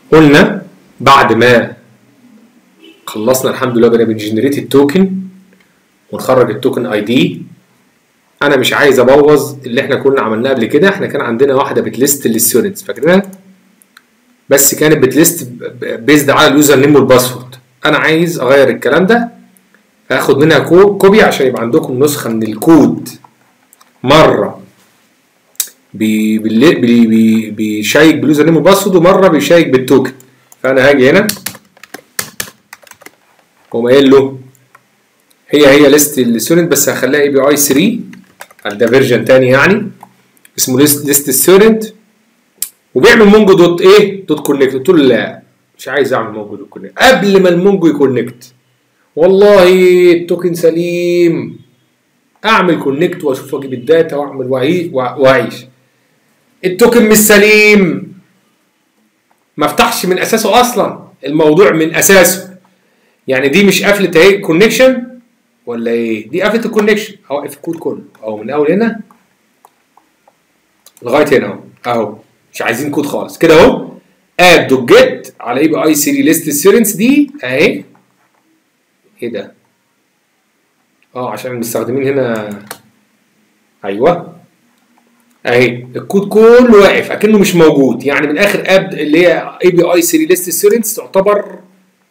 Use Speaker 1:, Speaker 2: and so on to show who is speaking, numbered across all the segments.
Speaker 1: قلنا بعد ما خلصنا الحمد لله بقينا بنجنريت التوكن ونخرج التوكن اي دي. انا مش عايز ابوظ اللي احنا كنا عملناه قبل كده. احنا كان عندنا واحده بتليست للستودنتس فاكرينها، بس كانت بتليست بيزد على اليوزر نيم والباسورد. انا عايز اغير الكلام ده، هاخد منها كوبي عشان يبقى عندكم نسخه من الكود مره بيشيك باليوزر نيم والباسورد ومره بيشيك بالتوكن. فانا هاجي هنا واقوم قايل له هي ليست الستودنت بس هخليها اي بي اي 3 ده فيرجن تاني يعني اسمه ليست ستودنت، وبيعمل مونجو دوت ايه دوت كونكت. قلت له لا مش عايز اعمل مونجو دوت كونكت قبل ما المونجو يكونكت. والله التوكن سليم، اعمل كونكت واشوف واجيب الداتا واعمل واعيش. التوكن مش سليم، ما افتحش من اساسه اصلا الموضوع من اساسه. يعني دي مش قفله اهي كونكشن ولا ايه؟ دي قفله الكونكشن. هوقف الكود كله اهو من اول هنا لغايه هنا اهو مش عايزين كود خالص كده اهو. اد دوت جيت على اي بي اي 3 ليست ستودنتس دي اهي. ايه ده؟ عشان المستخدمين هنا ايوه اهي الكود كله واقف اكنه مش موجود. يعني من اخر اب اللي هي اي بي اي 3 ليست ستودنتس تعتبر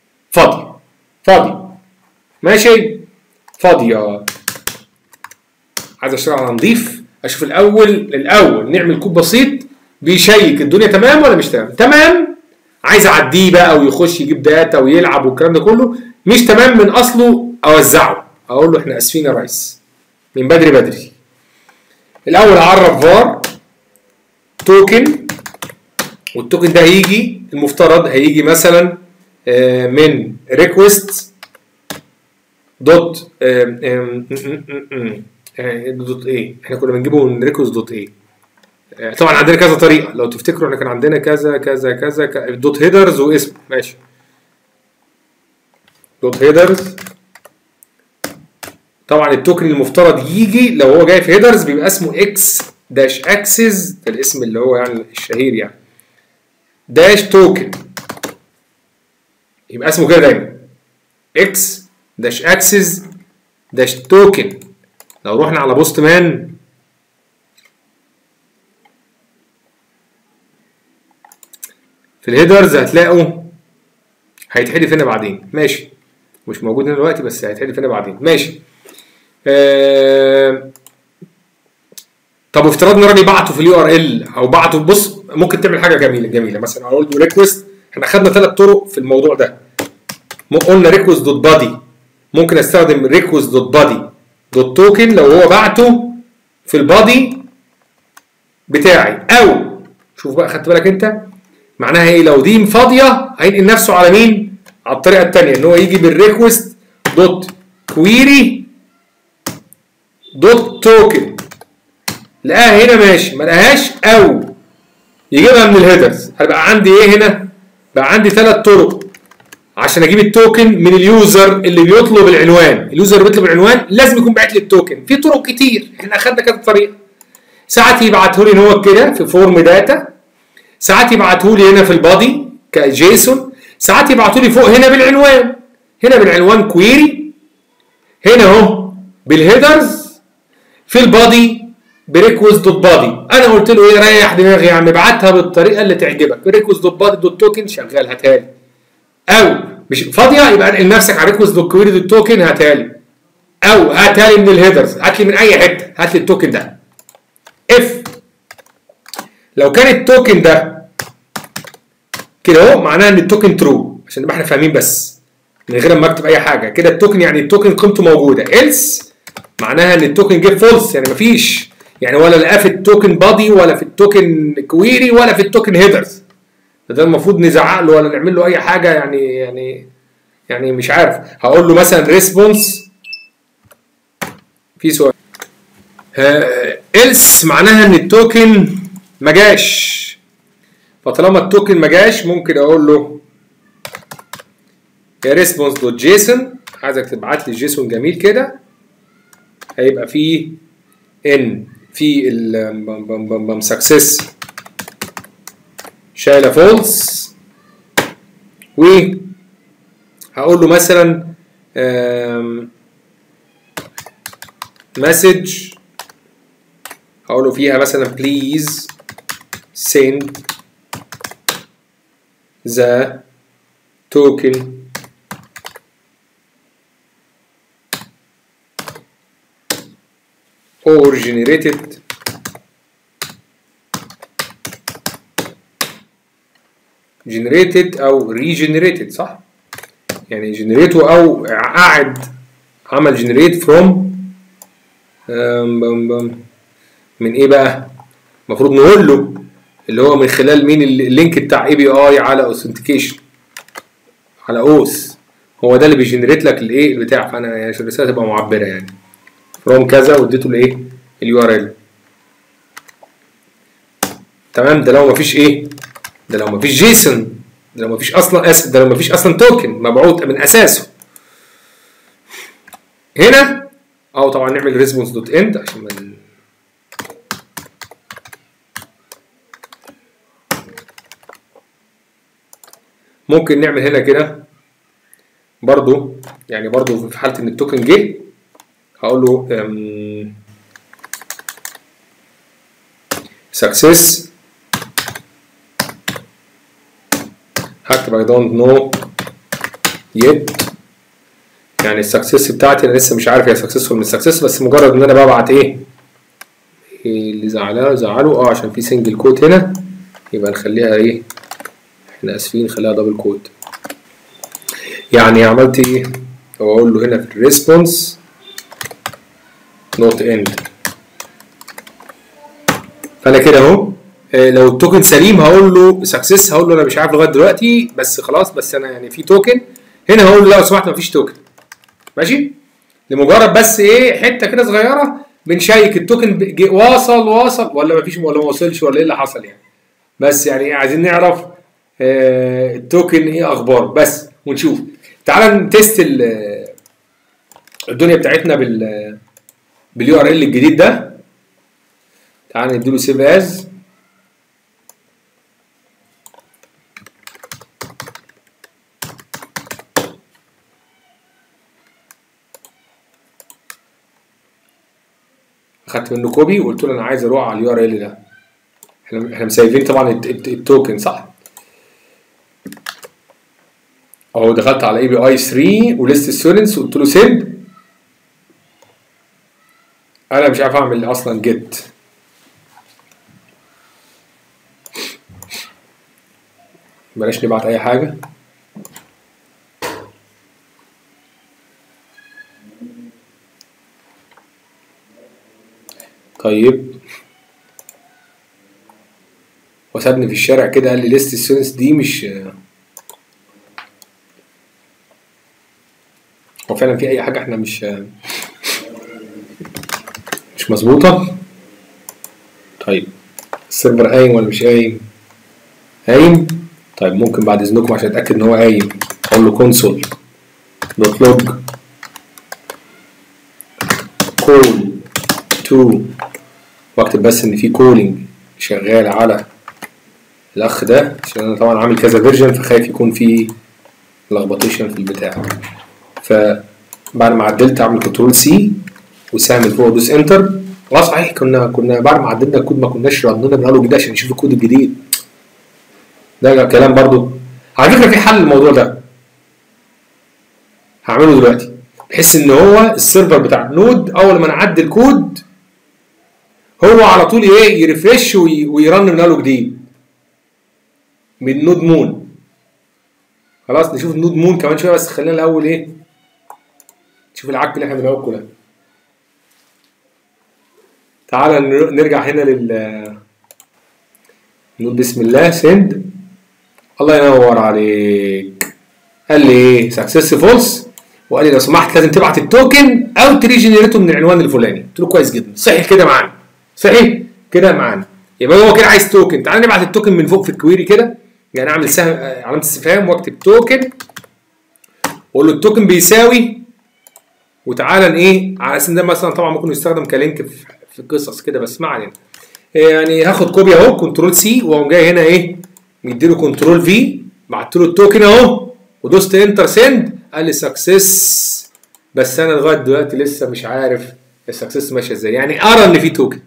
Speaker 1: فاضي ماشي فاضيه. عايز اشتغل على نضيف، اشوف الاول نعمل كود بسيط بيشيك الدنيا تمام ولا مش تمام. عايز اعديه بقى ويخش يجيب داتا ويلعب والكلام ده كله. مش تمام من اصله اوزعه، اقول له احنا اسفين يا ريس من بدري. الاول اعرف فار توكن، والتوكن ده هيجي المفترض هيجي مثلا من ريكوست دوت دوت ايه. احنا كنا بنجيبه من ريكوست دوت ايه. طبعا عندنا كذا طريقه لو تفتكروا، احنا كان عندنا كذا دوت هيدرز واسم ماشي. دوت هيدرز طبعا التوكن المفترض يجي لو هو جاي في هيدرز بيبقى اسمه اكس داش اكسس، ده الاسم اللي هو يعني الشهير يعني داش توكن، يبقى اسمه كده دايما اكس داش اكسس داش توكن. لو رحنا على بوست مان في الهيدرز هتلاقوا هيتحدف هنا بعدين ماشي، مش موجود هنا دلوقتي بس هيتحدف هنا بعدين ماشي. طب افترضنا راني بعته في اليو ار ال او بعته. بص ممكن تعمل حاجه جميله مثلا اقول له ريكوست. احنا خدنا 3 طرق في الموضوع ده. قلنا ريكوست دوت بادي، ممكن استخدم ريكوست دوت بادي دوت توكن لو هو بعته في البادي بتاعي، او شوف بقى خدت بالك انت معناها ايه. لو دي فاضيه هينقل نفسه على مين؟ على الطريقه الثانيه ان هو يجي بالريكوست دوت كويري دوت توكن. لقاها هنا ماشي، ما لقاهاش او يجيبها من الهيدرز. هيبقى عندي ايه هنا؟ بقى عندي 3 طرق عشان اجيب التوكن من اليوزر اللي بيطلب العنوان. اليوزر اللي بيطلب العنوان لازم يكون باعت لي التوكن. في طرق كتير، احنا اخدنا كذا طريقه. ساعات يبعته لي ان هو كده في فورم داتا، ساعات يبعته لي هنا في البادي كجيسون، ساعات يبعته لي فوق هنا بالعنوان. هنا بالعنوان كويري، هنا اهو بالهيدرز، في البادي بريكوست دوت بادي. انا قلت له ايه؟ ريح دماغي يا عم، ابعتها بالطريقه اللي تعجبك. ريكوست دوت بادي دوت توكن شغال هاتها لي، او مش فاضيه يبقى انقل نفسك على ريكوست دوت كويري دوت توكن هاتها لي، او هاتها لي من الهيدرز، هات لي من اي حته هات لي التوكن ده. اف لو كان التوكن ده كده اهو معناها ان التوكن ترو، عشان نبقى احنا فاهمين بس من غير ما اكتب اي حاجه. كده التوكن يعني التوكن قيمته موجوده. إلس معناها ان التوكن جه فولس، يعني مفيش، يعني ولا لقاه في التوكن بادي ولا في التوكن كويري ولا في التوكن هيدرز. ده المفروض نزعق له ولا نعمل له اي حاجه يعني مش عارف. هقول له مثلا ريسبونس في سؤال. إلس معناها ان التوكن ما جاش. فطالما التوكن ما جاش ممكن اقول له يا ريسبونس دوت جيسون، عايزك تبعت لي جيسون جميل كده. هيبقى فيه ان في السكسس شايله فولس هقول له مثلا مسج، هقول له فيها مثلا please send the token or generated او regenerated، صح؟ يعني جنريته او قاعد عمل جنريت فروم من ايه بقى؟ المفروض نقول له اللي هو من خلال مين اللينك بتاع اي بي اي على اوثنتيكيشن على اوث، هو ده اللي بيجنريت لك الايه البتاع. فانا يعني عشان الرساله تبقى معبره يعني فروم كذا واديته الايه اليو ار ال. تمام. ده لو مفيش ايه، ده لو مفيش جيسون، ده لو مفيش اصلا ده لو مفيش اصلا توكن مبعوث من اساسه. هنا او طبعا نعمل ريسبونس دوت اند عشان ما ممكن نعمل هنا كده برضو، يعني برضو في حاله ان التوكن جه هقول له success، هكتب I don't know yet، يعني السكسس بتاعتي انا لسه مش عارف هي سكسس ولا مش سكسس، بس مجرد ان انا ببعت ايه اللي زعله عشان في سنجل كوت هنا، يبقى نخليها ايه، احنا اسفين نخليها دبل كوت. يعني عملت ايه، واقول له هنا في الريسبونس نوت اند. فانا كده اهو لو التوكن سليم هقول له سكسس، هقول له انا مش عارف لغايه دلوقتي بس خلاص، بس انا يعني في توكن. هنا هقول له لا لو سمحت مفيش توكن، ماشي، لمجرد بس ايه حته كده صغيره بنشيك التوكن واصل ولا مفيش ولا ما وصلش ولا ايه اللي حصل يعني. بس يعني ايه عايزين نعرف التوكن ايه اخباره بس ونشوف. تعال نتست الدنيا بتاعتنا باليو ار ال الجديد ده. تعال نديله سيف از. اخدت منه كوبي وقلت له انا عايز اروح على اليو ار ال ده. احنا مسيفين طبعا التوكن صح اهو. دخلت على اي بي اي 3 وليست ستودنتس وقلت له سيب. انا مش عارف اعمل اصلا جيت، بلاش نبعت اي حاجه. طيب وسابني في الشارع كده قال لي ليست ستودنتس دي مش هو فعلا في اي حاجه احنا مش مظبوطه. طيب السيرفر قايم ولا مش قايم؟ قايم. طيب ممكن بعد اذنكم عشان اتاكد ان هو قايم اقول له كونسول دوت لوج كول تو واكتب بس ان في كولينج شغال على الاخ ده، عشان انا طبعا عامل كذا فيرجن فخايف يكون في لخبطيشن في البتاع. فبعد ما عدلت اعمل كنترول سي وسهم فوق ادوس انتر. صحيح كنا بعد ما عدلنا الكود ما كناش رننا من اول وجديد عشان نشوف الكود الجديد. ده كلام برضو على فكره في حل للموضوع ده هعمله دلوقتي، بحيث ان هو السيرفر بتاع النود اول ما نعدل كود هو على طول ايه يرفرش ويرن من اول وجديد من نود مون. خلاص نشوف النود مون كمان شويه، بس خلينا الاول ايه نشوف العك اللي احنا بنعمله ده. تعالى نرجع هنا نقول بسم الله سند. الله ينور عليك. قال لي ايه سكسس فولس، وقال لي لو سمحت لازم تبعت التوكن او تريجنريته من العنوان الفلاني. قلت له كويس جدا، صحيح كده معانا، صحيح كده معانا. يبقى هو كده عايز توكن. تعالى نبعت التوكن من فوق في الكويري كده، يعني اعمل سهم علامه استفهام واكتب توكن واقول له التوكن بيساوي، وتعالى ايه على اساس ده مثلا طبعا ممكن يستخدم كلينك في قصص كده بس ما علينا. يعني هاخد كوبي اهو كنترول سي واقوم جاي هنا ايه مديله كنترول في، بعت له التوكن اهو ودوست انتر سند قال لي سكسس، بس انا لغايه دلوقتي لسه مش عارف السكسس ماشيه ازاي. يعني ارى ان في توكن.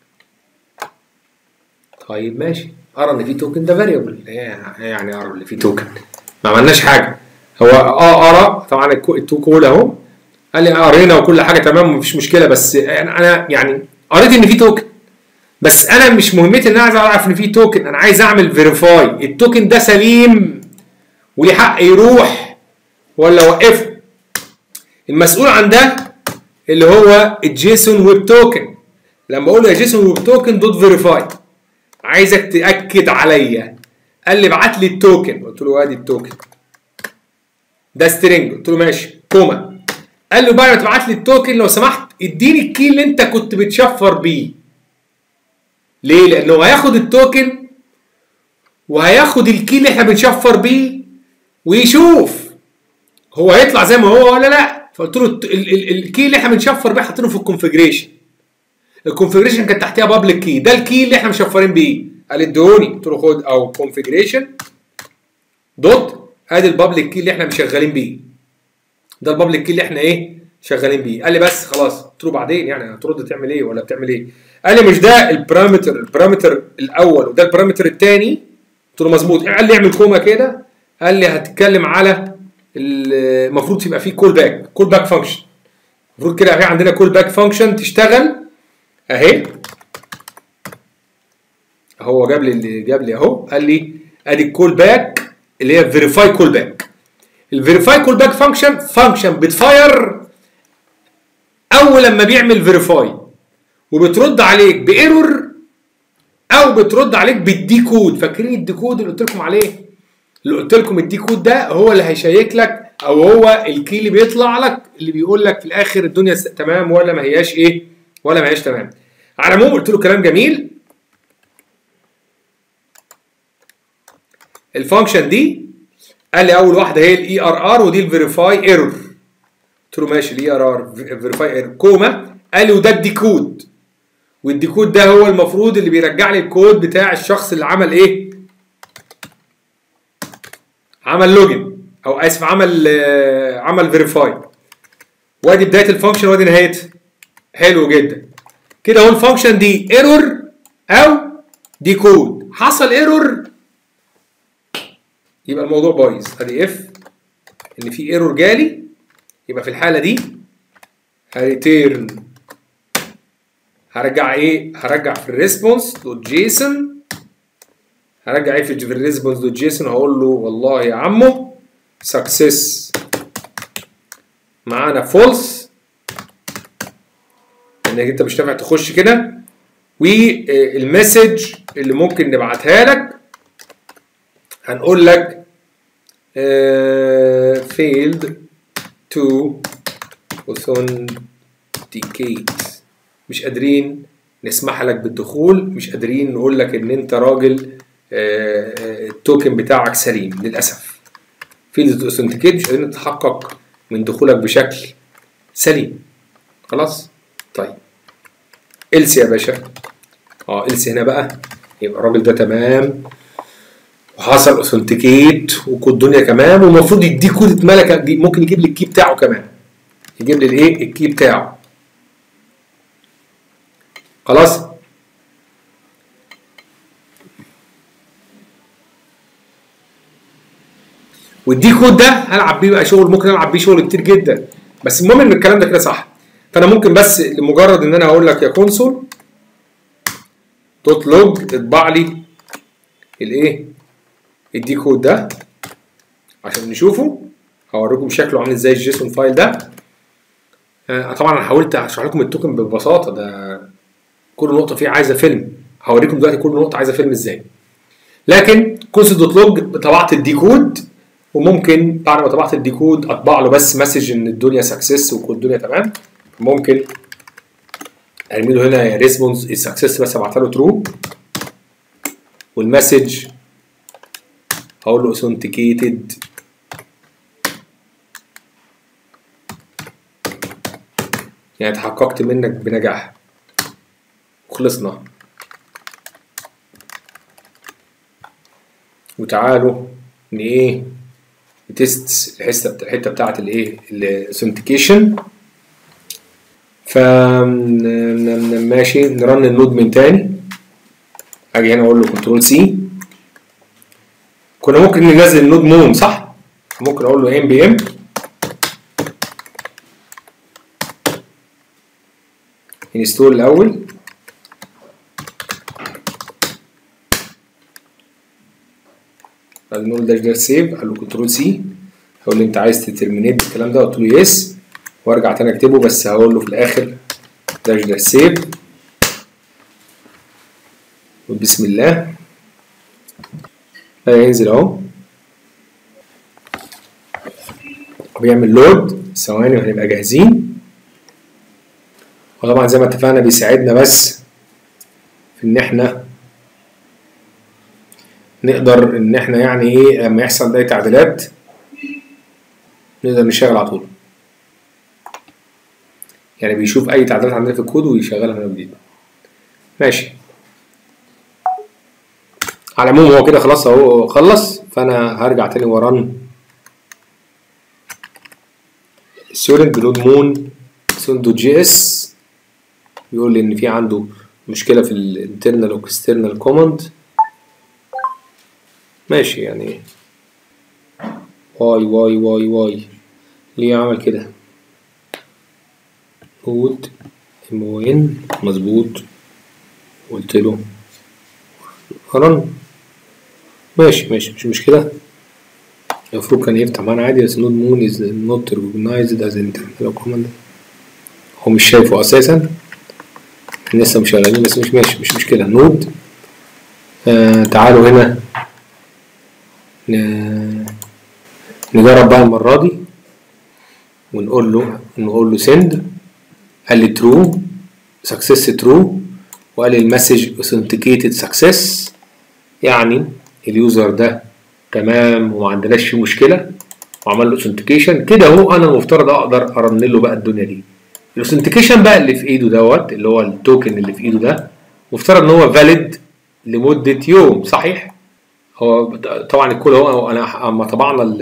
Speaker 1: طيب ماشي، ارى ان في توكن ده فاريبل، يعني ارى ان في توكن، ما عملناش حاجه. هو ارى طبعا التو كول اهو، قال لي قرينا وكل حاجه تمام مفيش مشكله، بس انا يعني قريت ان في توكن، بس انا مش مهمتي ان انا عايز اعرف ان في توكن، انا عايز اعمل فيريفاي التوكن ده سليم وليه حق يروح ولا اوقفه. المسؤول عن ده اللي هو الجيسون ويب توكن. لما اقول له يا جيسون ويب توكن دوت فيريفاي، عايزك تاكد عليا. قال لي ابعت لي التوكن، قلت له ادي التوكن ده سترينج، قلت له ماشي كوما. قال له بعد ما تبعت لي التوكن لو سمحت اديني الكي اللي انت كنت بتشفر بيه. ليه؟ لانه هياخد التوكن وهياخد الكي اللي احنا بنشفر بيه ويشوف هو هيطلع زي ما هو ولا لا. فقلت له الكي اللي احنا بنشفر بيه حاطينه في الكونفجريشن. الكونفجريشن كان تحتها بابليك كي، ده الكي اللي احنا مشفرين بيه. قال ادوني، قلت له خد او كونفجريشن دوت ادي البابليك كي اللي احنا مشغلين بيه. ده البابليك كي اللي احنا ايه شغالين بيه. قال لي بس خلاص. قلت له بعدين يعني هترد تعمل ايه ولا بتعمل ايه؟ قال لي مش ده البارامتر الاول وده البارامتر الثاني. قلت له مظبوط. قال لي اعمل كوما كده. قال لي هتتكلم على المفروض يبقى فيه كول باك فانكشن. المفروض كده في عندنا كول باك فانكشن تشتغل اهي. هو جاب لي اهو، قال لي ادي الكول باك اللي هي فيريفاي كول باك. الفيريفاي كول باك فانكشن بتفاير اول لما بيعمل فيريفاي، وبترد عليك بايرور او بترد عليك بالديكود. فاكرين الديكود اللي قلت لكم عليه؟ اللي قلت لكم الديكود ده هو اللي هيشيك لك، او هو الكي اللي بيطلع لك اللي بيقول لك في الاخر الدنيا تمام ولا ما هياش ايه، ولا ما هياش تمام. على العموم قلت له كلام جميل. الفانكشن دي قال لي اول واحده هي الاي ار ار ودي الفيريفاي ايرور. قلت له ماشي الاي ار ار فيريفاي ايرور كوما. قال لي وده الديكود، والديكود ده هو المفروض اللي بيرجع لي الكود بتاع الشخص اللي عمل ايه؟ عمل لوجن، او اسف عمل فيريفاي. وادي بدايه الفانكشن وادي نهايتها. حلو جدا كده. اهو الفانكشن دي ايرور او ديكود. حصل ايرور يبقى الموضوع بايظ. ادي اف ان في ايرور جالي، يبقى في الحاله دي هريتيرن، هرجع ايه؟ هرجع في الريسبونس دوت جيسون. هرجع ايه في الريسبونس دوت جيسون؟ هقول له والله يا عمو سكسس معانا فولس، انك انت مش نافع تخش كده. والمسج اللي ممكن نبعتها لك هنقول لك failed to authenticate، مش قادرين نسمح لك بالدخول، مش قادرين نقول لك ان انت راجل التوكن بتاعك سليم للاسف. failed to authenticate، مش قادرين نتحقق من دخولك بشكل سليم. خلاص طيب إلس يا باشا. إلس هنا بقى يبقى الراجل ده تمام وحصل اوثنتيكيت والدنيا كمان، والمفروض يديك كود اتملك. ممكن يجيب لي الكي بتاعه كمان، يجيب لي الايه؟ الكي بتاعه. خلاص والدي كود ده هلعب بيه بقى شغل، ممكن العب بيه شغل كتير جدا، بس المهم ان الكلام ده كده صح. فانا ممكن بس لمجرد ان انا هقول لك يا كونسول دوت لوج اطبع لي الايه؟ الدي كود ده عشان نشوفه. هوريكم شكله عامل ازاي الجيسون فايل ده. طبعا انا حاولت اشرح لكم التوكن ببساطه، ده كل نقطه فيه عايزه فيلم. هوريكم دلوقتي كل نقطه عايزه فيلم ازاي. لكن كونسول دوت لوج طبعت الديكود، وممكن بعد ما طبعت الديكود اطبع له بس مسج ان الدنيا سكسس والدنيا تمام. ممكن ارمي له هنا ريسبونس السكسس بس ابعتها له ترو، والمسج هقول له اوثنتيكيتد يعني تحققت منك بنجاح وخلصنا. وتعالوا ايه بتست الحته بتاعت الايه الاوثنتيكيشن. ف ماشي نرن النود من تاني. اجي هنا اقول له كنترول سي. كنا ممكن ننزل النود مون صح؟ ممكن اقول له ام بي ام انستول الاول. بعد نقول داش داش سيف. قال له كنترول سي. هقول له انت عايز تترمينيت الكلام ده؟ قلت له يس، وارجع تاني اكتبه، بس هقول له في الاخر داش داش سيف وبسم الله. هينزل اهو وبيعمل لود. ثواني وهنبقى جاهزين. وطبعا زي ما اتفقنا بيساعدنا بس في ان احنا نقدر ان احنا يعني ايه لما يحصل اي تعديلات نقدر نشتغل على طول. يعني بيشوف اي تعديلات عندنا في الكود ويشغلها من جديد. ماشي. على العموم هو كده خلاص اهو خلص. فانا هرجع تاني وران ستودنت بلود مون سوندو جي اس. بيقول لي ان في عنده مشكله في الانترنال واكسترنال كوماند. ماشي يعني واي ليه عمل كده؟ نود ام او ان مظبوط. قلت له رن. ماشي مش مشكله. المفروض كان يفتح معانا عادي، بس نود مون از نوت ريكوجنايزد از انترنال كوماند. هو مش شايفه اساسا. لسه مشغلين بس مش ماشي مش مشكله. نود تعالوا هنا نجرب بقى المره دي ونقول له سند. قال لي ترو سكسس ترو، وقال لي المسج اوثنتيكيتد سكسس، يعني اليوزر ده تمام وما عندناش فيه مشكله وعمل له اوثنتيكيشن كده اهو. انا المفترض اقدر ارن له بقى الدنيا دي. الاوثنتيكيشن بقى اللي في ايده دوت اللي هو التوكن اللي في ايده ده مفترض ان هو فاليد لمده يوم صحيح؟ هو طبعا الكود اهو. انا اما طبعنا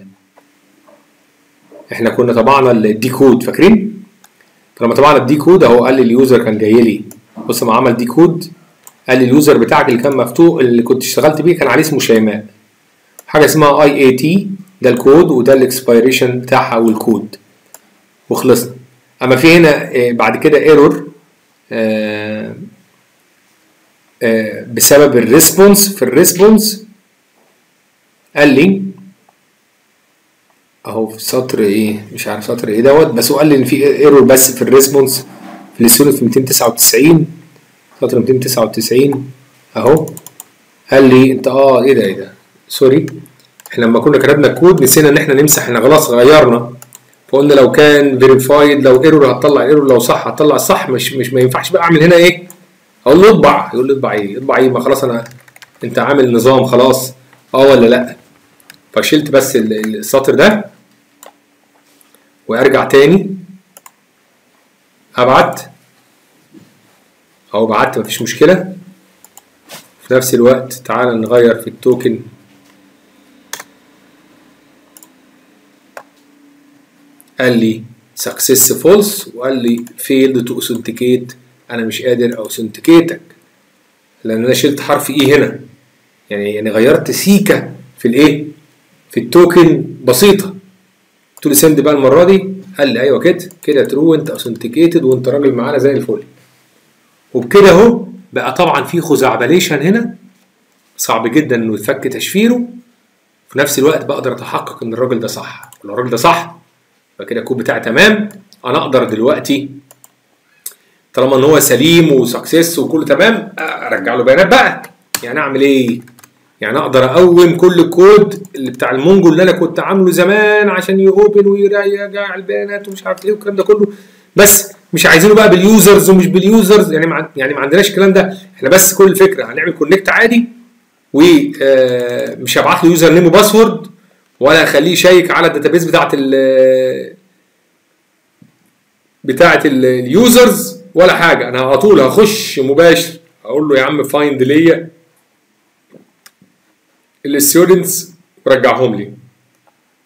Speaker 1: احنا كنا طبعنا الدي كود فاكرين؟ فلما طبعنا الدي كود اهو قال لي اليوزر كان جاي لي. بص ما عمل دي كود قال لي اليوزر بتاعك اللي كان مفتوح اللي كنت اشتغلت بيه كان عليه اسمه شيماء. حاجه اسمها اي اي تي ده الكود وده الاكسبيريشن بتاعها والكود وخلصنا. اما في هنا بعد كده ايرور بسبب الريسبونس. في الريسبونس قال لي اهو في سطر ايه مش عارف سطر ايه دوت، بس هو قال لي ان في ايرور بس في الريسبونس في السوليد في 299 سطر 299 اهو. قال لي انت ايه ده سوري، احنا لما كنا كتبنا الكود نسينا ان احنا نمسح. احنا خلاص غيرنا فقلنا لو كان فيريفايد لو ايرور هتطلع ايرور، لو صح هتطلع الصح. مش ما ينفعش بقى اعمل هنا ايه اقول له اطبع. يقول لي اطبع ايه؟ اطبع ايه؟ ما خلاص انت عامل نظام خلاص ولا لا. فشلت بس السطر ده وارجع تاني ابعت اهو. بعت مفيش مشكله. في نفس الوقت تعال نغير في التوكن. قال لي success false وقال لي failed to authenticate. انا مش قادر اوثنتيكيتك لان انا شلت حرف اي هنا، يعني غيرت سيكه في الايه في التوكن بسيطه. قلت له سند بقى المره دي. قال لي ايوه كده ترو وانت اوثنتيكيتد وانت راجل معانا زي الفل. وبكده اهو بقى طبعا في خزعبليشن هنا صعب جدا انه يتفك تشفيره. في نفس الوقت بقدر اتحقق ان الراجل ده صح. لو الراجل ده صح فكده الكود بتاعي تمام. انا اقدر دلوقتي طالما ان هو سليم وسكسس وكله تمام ارجع له بيانات بقى. يعني اعمل ايه؟ يعني اقدر اقوم كل الكود اللي بتاع المونجو اللي انا كنت عامله زمان عشان يوبن ويرجع البيانات ومش عارف ايه والكلام ده كله، بس مش عايزينه بقى باليوزرز ومش باليوزرز. يعني ما عندناش الكلام ده. احنا بس كل الفكره هنعمل كونكت عادي ومش هبعت له يوزر نيم وباسورد ولا اخليه يشيك على الداتابيس بتاعه اليوزرز ولا حاجه. انا على طول هخش مباشر اقول له يا عم فايند ليا الستودنتس ورجعهم لي.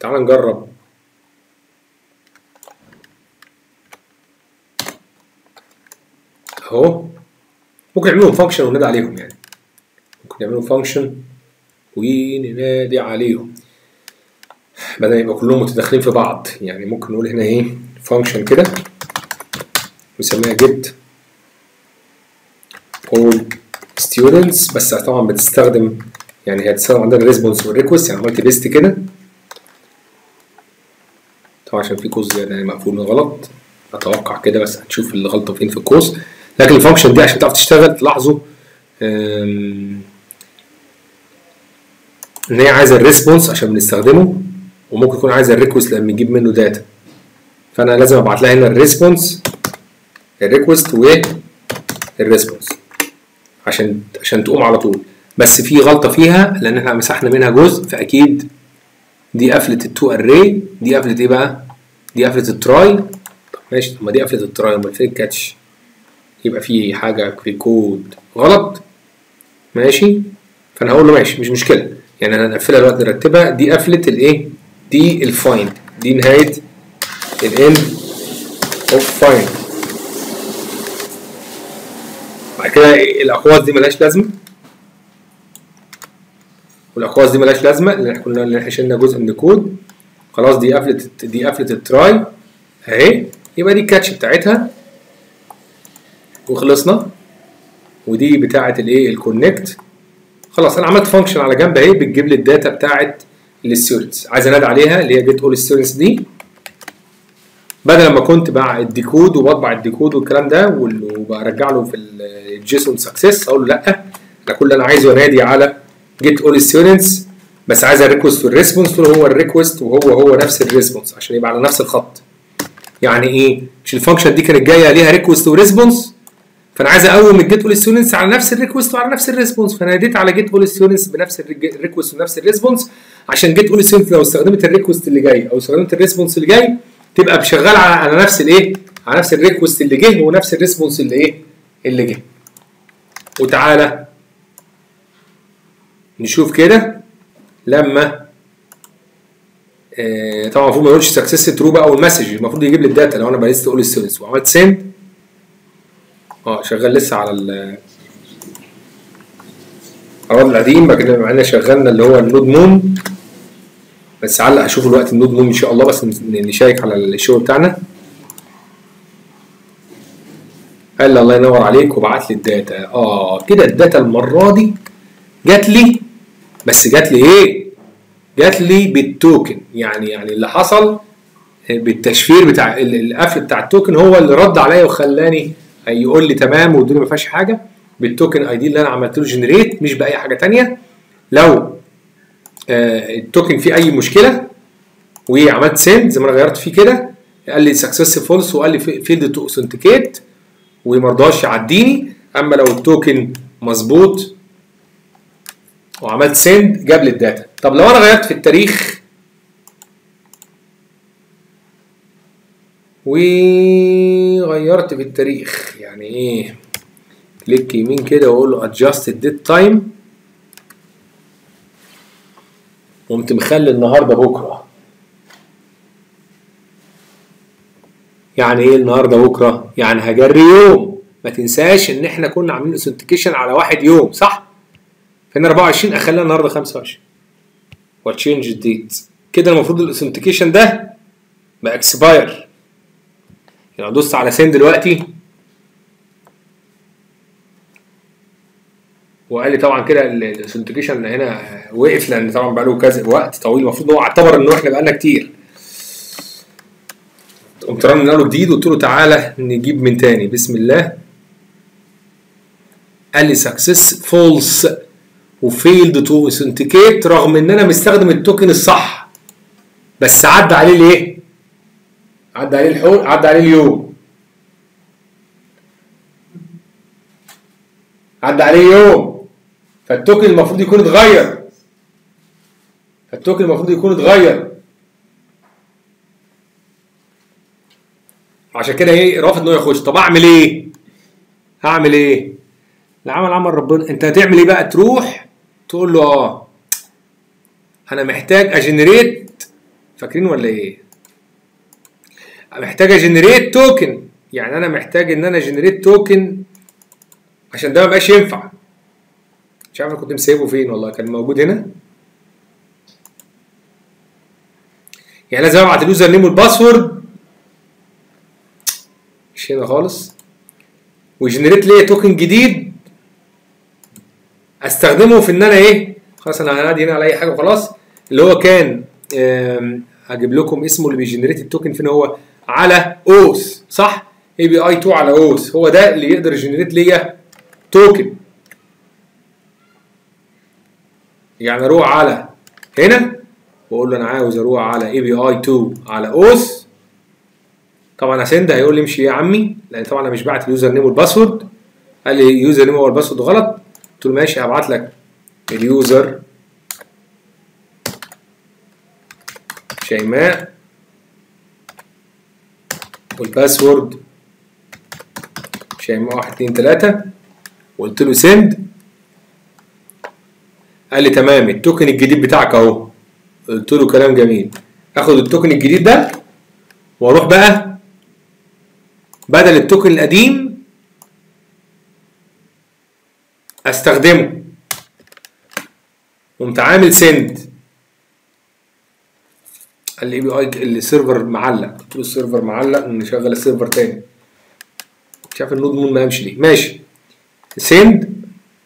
Speaker 1: تعال نجرب. اهو ممكن نعملهم فانكشن وننادي عليهم، يعني ممكن نعملهم فانكشن وننادي عليهم بدل ما يبقى كلهم متداخلين في بعض. يعني ممكن نقول هنا ايه فانكشن كده نسميها get all students، بس طبعا بتستخدم يعني هي هتستخدم عندنا الريسبونس والريكوست. يعني عملت بيست كده طبعا عشان في قوس زياده يعني مقفول من غلط اتوقع كده، بس هنشوف الغلطه فين في القوس. لكن الفانكشن دي عشان تعرف تشتغل تلاحظوا ان هي عايزه الريسبونس عشان بنستخدمه، وممكن يكون عايزه الريكوست لما نجيب منه داتا. فانا لازم ابعت لها هنا الريسبونس الريكوست والريسبونس عشان تقوم على طول. بس في غلطه فيها لان احنا مسحنا منها جزء، فاكيد دي قفله التو اري. دي قفله ايه بقى؟ دي قفله التراي. طب ماشي، طب ما دي قفله التراي، امال فين الكاتش؟ يبقى في حاجه في الكود غلط. ماشي، فانا هقول له ماشي مش مشكله، يعني انا هنقفلها دلوقتي نرتبها. دي قفله الايه؟ دي الفايند، دي نهايه الاند اوف فايند. بعد كده الاقواس دي ملهاش لازمه، والاقواس دي ملهاش لازمه لان احنا شلنا جزء من الكود. خلاص دي قفله التراي اهي، يبقى دي الكاتش بتاعتها وخلصنا. ودي بتاعه الايه؟ الكونكت. خلاص انا عملت فانكشن على جنب اهي بتجيب لي الداتا بتاعه الستودنتس. عايز انادي عليها اللي هي جيت اول ستودنتس دي، بدل ما كنت بقى الديكود وبطبع الديكود والكلام ده وبرجع له في الجيسون سكسس. اقول له لا، انا كل اللي انا عايزه انادي على جيت اول ستودنتس، بس عايز الريكوست والريسبونس هو الريكوست وهو نفس الريسبونس عشان يبقى على نفس الخط. يعني ايه؟ مش الفانكشن دي كانت جايه ليها ريكوست وريسبونس، فانا عايز اقوم الجيت اول ستودنتس على نفس الريكوست وعلى نفس الريسبونس، فناديت على جيت اول ستودنتس بنفس الريكوست ونفس الريسبونس، عشان جيت اول ستودنتس لو استخدمت الريكوست اللي جاي او استخدمت الريسبونس اللي جاي تبقى شغاله على نفس الايه؟ على نفس الريكوست اللي جه ونفس الريسبونس اللي ايه؟ اللي جه. وتعالى نشوف كده لما طبعا المفروض ما يقولش سكسس ترو بقى، والمسج المفروض يجيب لي الداتا لو انا بقيت اول ستودنتس وعملت سند. شغال لسه على الوضع القديم. بعد كده معانا شغلنا اللي هو النود مون، بس علق اشوف الوقت النود مون ان شاء الله، بس نشيك على الشغل بتاعنا. قال لي الله ينور عليك وبعت لي الداتا. كده الداتا المره دي جات لي، بس جات لي ايه؟ جات لي بالتوكن. يعني اللي حصل بالتشفير بتاع القفل بتاع التوكن هو اللي رد عليا وخلاني يقول لي تمام والدنيا ما فيهاش حاجه. بالتوكن اي دي اللي انا عملت له جنريت، مش باي حاجه ثانيه. لو التوكن فيه اي مشكله وعملت سند زي ما انا غيرت فيه كده، قال لي سكسس فولس وقال لي فيلد تو اوثنتيكيت وما رضاش يعديني. اما لو التوكن مظبوط وعملت سند جاب لي الداتا. طب لو انا غيرت في التاريخ وغيرت في التاريخ، يعني ايه؟ كليك يمين كده واقول له adjust date time، قمت مخلي النهارده بكره. يعني ايه النهارده بكره؟ يعني هجري يوم. ما تنساش ان احنا كنا عاملين اوثنتيكيشن على 1 يوم صح؟ فهنا 24 اخليها النهارده 25 وتشينج الديت. كده المفروض الاوثنتيكيشن ده بقى اكسباير. يعني دوست على سند دلوقتي وقال لي طبعا كده الاوثنتيكيشن هنا وقف، لان طبعا بقى له كذا وقت طويل. المفروض هو اعتبر انه احنا بقالنا كتير. قمت رن له جديد وقلت له تعالى نجيب من تاني. بسم الله. قال لي سكسس فولس وفيلد تو اوثنتيكيت، رغم ان انا مستخدم التوكن الصح، بس عدى عليه ليه؟ عدى عليه الحول، عدى عليه اليوم، عدى عليه يوم. فالتوكن المفروض يكون اتغير، عشان كده ايه رافض انه يخش. طب اعمل ايه؟ هعمل ايه؟ العمل عمل ربنا. انت هتعمل ايه بقى؟ تروح تقول له انا محتاج اجنريت فاكرين ولا ايه؟ محتاج اجنريت توكن، يعني انا محتاج ان انا اجنريت توكن عشان ده مبقاش ينفع. مش عارف انا كنت مسيبه فين والله، كان موجود هنا. يعني لازم ابعت اليوزر نيم والباسورد، مش هنا خالص، وجنريت لي توكن جديد استخدمه في ان انا ايه، خلاص انا هنادي هنا على اي حاجه وخلاص. اللي هو كان هجيب لكم اسمه اللي بيجنريت التوكن فين، هو على اوس، صح؟ اي بي اي 2 على اوس، هو ده اللي يقدر يجنريت ليا توكن. يعني اروح على هنا واقول له انا عاوز اروح على اي بي اي 2 على اوس. طبعا اسند هيقول لي امشي يا عمي، لان طبعا انا مش باعت اليوزر نيم والباسورد. قال لي اليوزر نيم والباسورد غلط، قلت له ماشي هبعت لك اليوزر شيماء والباسورد شيماء 1 2 3، وقلت له سند. قال لي تمام التوكن الجديد بتاعك اهو. قلت له كلام جميل، اخد التوكن الجديد ده واروح بقى بدل التوكن القديم استخدمه. قمت عامل سند. قال لي اي بي اي السيرفر معلق، قلت له السيرفر معلق نشغل السيرفر تاني. مش عارف النود مون ما يمشي ليه. ماشي سند،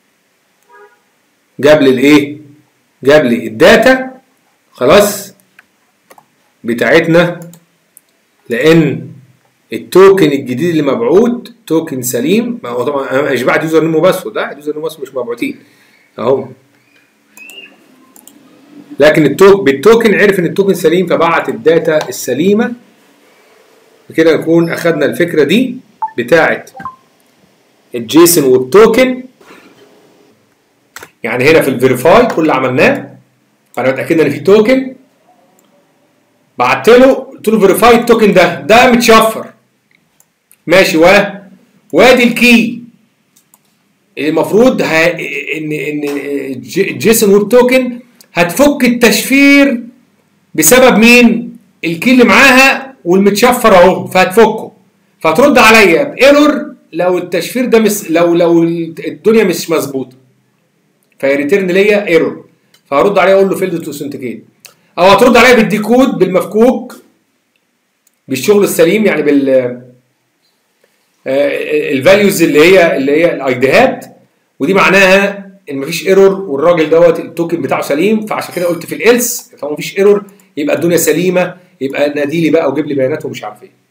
Speaker 1: جاب لي الايه؟ جاب لي الداتا خلاص بتاعتنا، لان التوكن الجديد اللي مبعوت توكن سليم. ما هو طبعا انا مش بعت يوزر نيم وباسورد، ده يوزر نيم وباسورد مش مبعوتين اهو، لكن بالتوكن عرف ان التوكن سليم فبعت الداتا السليمه. بكده نكون اخدنا الفكره دي بتاعت الجيسون والتوكن. يعني هنا في الفيريفاي كل اللي عملناه انا اتاكدنا ان في توكن، بعت له قلت له فيريفاي التوكن ده متشفر ماشي، وادي الكي. المفروض ان الجيسون والتوكن هتفك التشفير بسبب مين؟ الكي اللي معاها والمتشفر اهو، فهتفكه، فهترد عليا بايرور لو التشفير ده لو الدنيا مش مظبوطه، فيريتيرن ليا ايرور، فهرد عليها اقول له فيلد تو اوثنتيكيت، او هترد عليا بالديكود بالمفكوك بالشغل السليم، يعني بال الفاليوز اللي هي الايديهات، ودي معناها ان مفيش ايرور والراجل دوت التوكن بتاعه سليم. فعشان كده قلت في الالس طالما مفيش ايرور يبقى الدنيا سليمه، يبقى نادي لي بقى وجيب لي بيانات ومش عارف ايه.